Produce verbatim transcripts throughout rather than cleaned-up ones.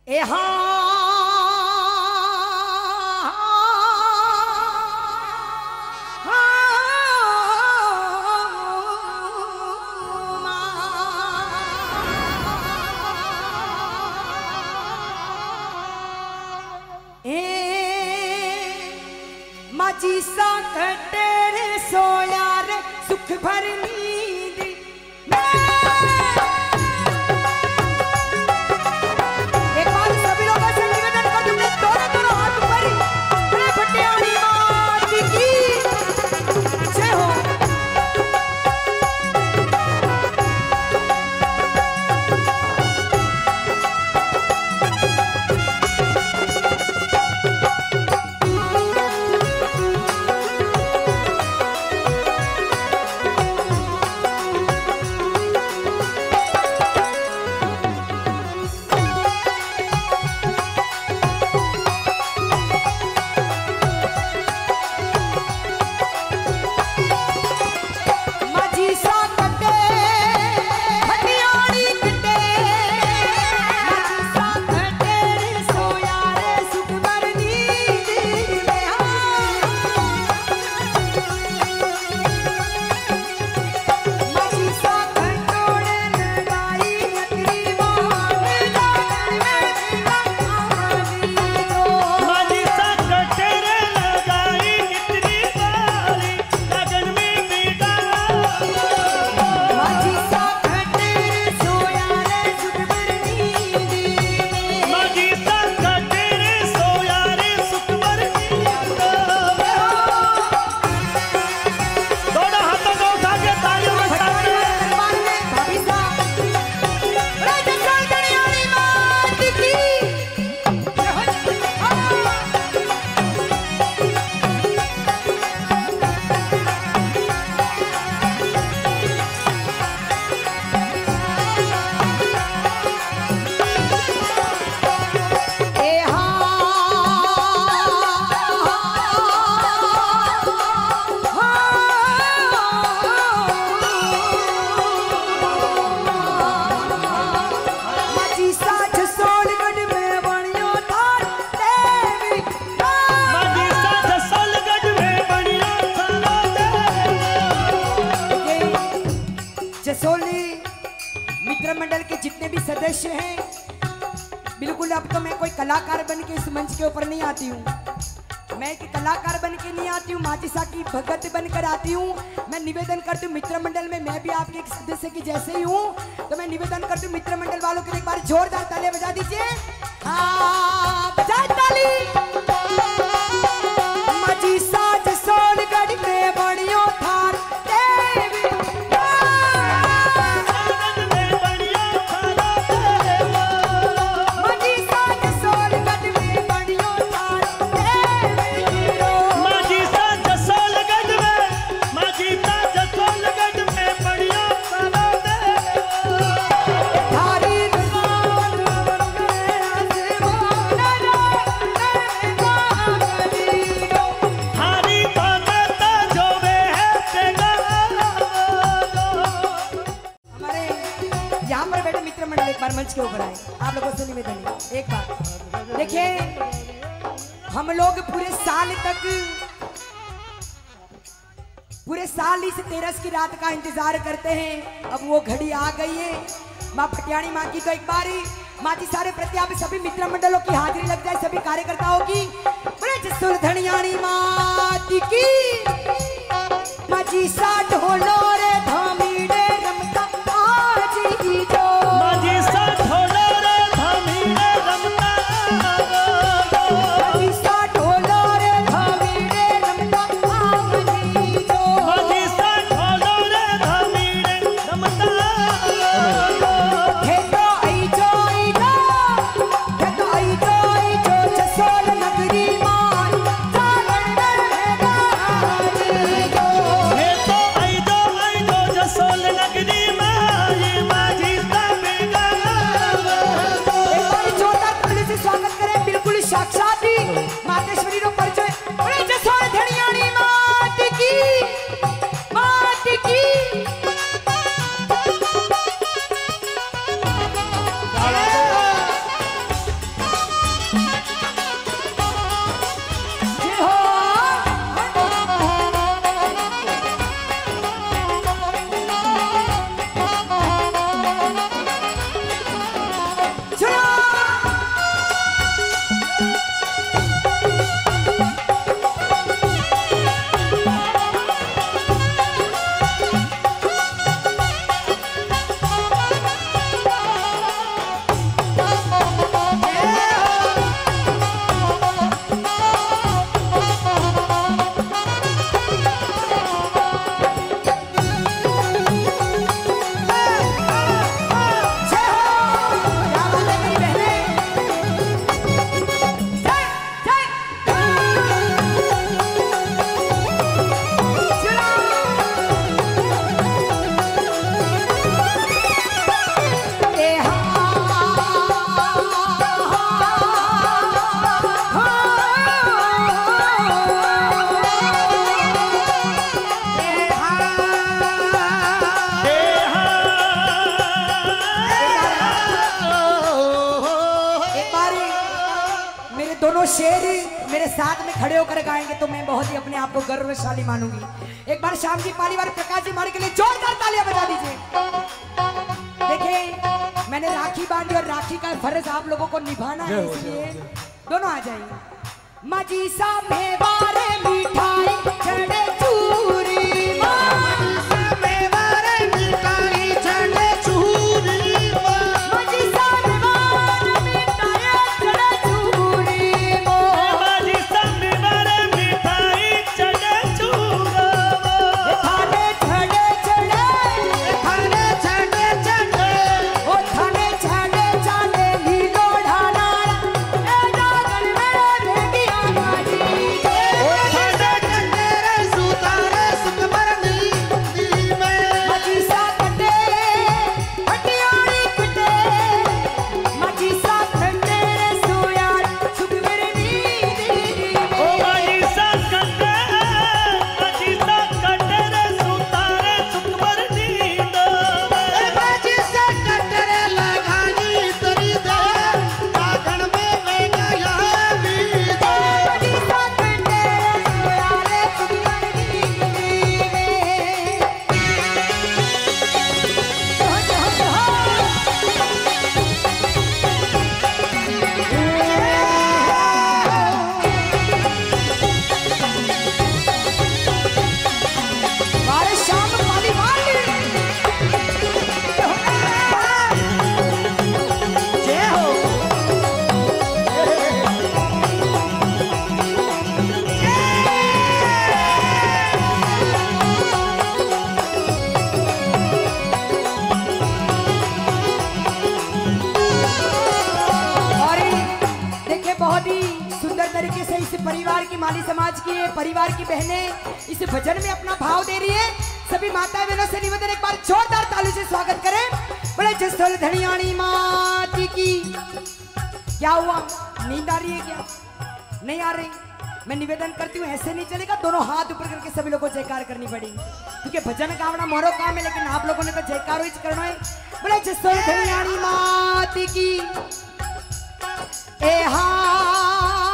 ए हाँ माजी सा कटेरे सोया रे सुख भर नींद एक बार सभी लोगों से निवेदन कर तुमने दोनों दोनों हाथ ऊपर बड़े भट्टियाणी मात की जय हो। मित्र मंडल के जितने भी सदस्य हैं, बिल्कुल अब तो मैं कोई कलाकार बन के इस मंच के ऊपर नहीं आती हूँ। मैं एक कलाकार बन के नहीं आती हूँ, माची सा की भगत बनकर आती हूँ। मैं निवेदन करती हूँ मित्र मंडल में मैं भी आपके एक सदस्य की जैसे ही हूँ, तो मैं निवेदन करती हूँ मित्र मंडल वालों के लिए एक बार जोरदार तालियां बजा दीजिए। हाँ बजाए ताली। माची साज सोनगढ़ में बड़ियों थार मंच के ऊपर आए। आप लोगों से निवेदन है एक बार देखिए, हम लोग पूरे साल तक पूरे साल इस तेरस की रात का इंतजार करते हैं। अब वो घड़ी आ गई है। माँ भट्टियाणी माँ की तो एक बार माँ जी सारे प्रति आप सभी मित्र मंडलों की हाजिरी लग जाए, सभी कार्यकर्ताओं की। धनियाणी माँ की माँ जी सा ढोलो रे धामी रे रमता आज ही जो आई दो दोनों शेर मेरे साथ में खड़े होकर गाएंगे तो मैं बहुत ही अपने आप को गर्वशाली मानूंगी। एक बार शाम जी पालीवाल प्रकाश जी मारे के लिए जोरदार तालियां बजा दीजिए। देखिए मैंने राखी बांधी और राखी का फर्ज आप लोगों को निभाना है, इसलिए दोनों आ जाइए। माजी सा मेवारे मिठाई चढ़े चूरी, परिवार की माली समाज की परिवार की बहनें इस भजन में अपना भाव दे रही है। सभी माताएं बहनों से निवेदन एक बार जोरदार ताली से स्वागत करें। बोले जसोल धनियाणी माती की। क्या हुआ, नींद आ रही है क्या? नहीं आ रही? मैं निवेदन करती हूँ ऐसे नहीं चलेगा, दोनों हाथ ऊपर करके सभी लोगों को जयकार करनी पड़ेगी, क्योंकि भजन गावना मोरो काम है, लेकिन आप लोगों ने तो जयकार ही करना है। बोले जसोल धनियाणी माती की। ए हा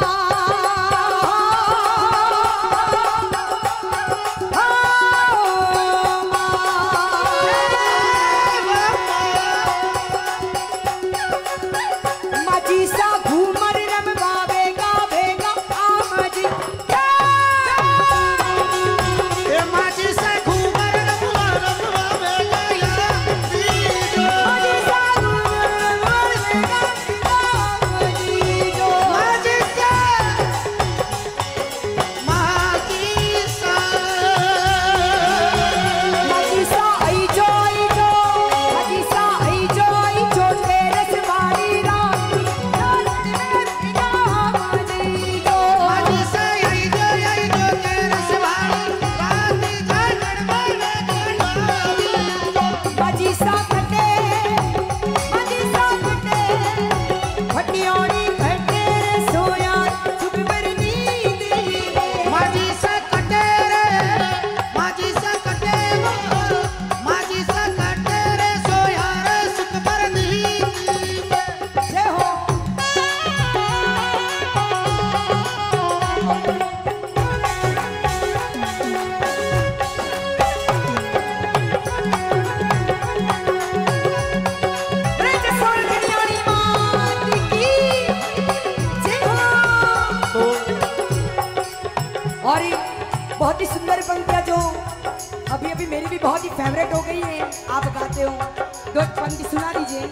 बहुत ही सुंदर पंक्तियां जो अभी अभी मेरी भी बहुत ही फेवरेट हो गई है, आप गाते हो, दो पंक्ति सुना दीजिए।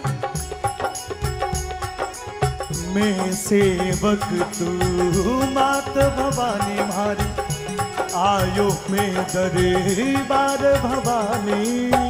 मैं सेवक तू मात भवानी मारी, आयो में दरबार भवानी।